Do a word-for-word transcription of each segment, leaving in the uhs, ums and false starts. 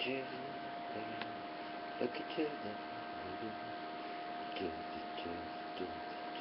you, look at you, do, do, do, do, do.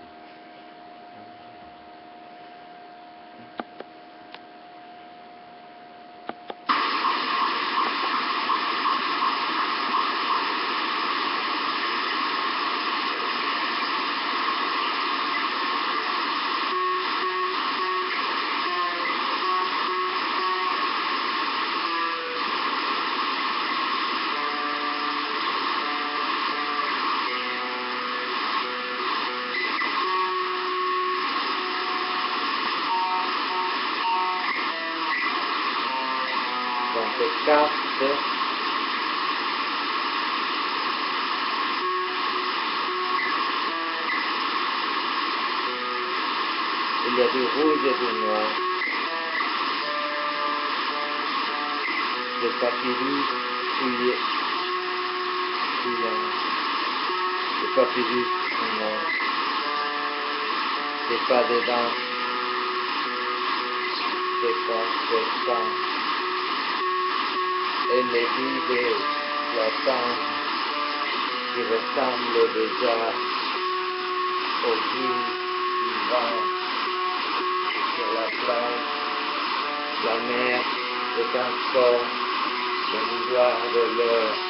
Dans cette carte, il y a du rouge et du noir, des papyrus fouillés, fouillants, des papyrus noirs, des pas de danse, des conséquences. Et les vides flottants qui ressemblent déjà aux bulles du vent sur la plage. La mer est encore le miroir de l'heure.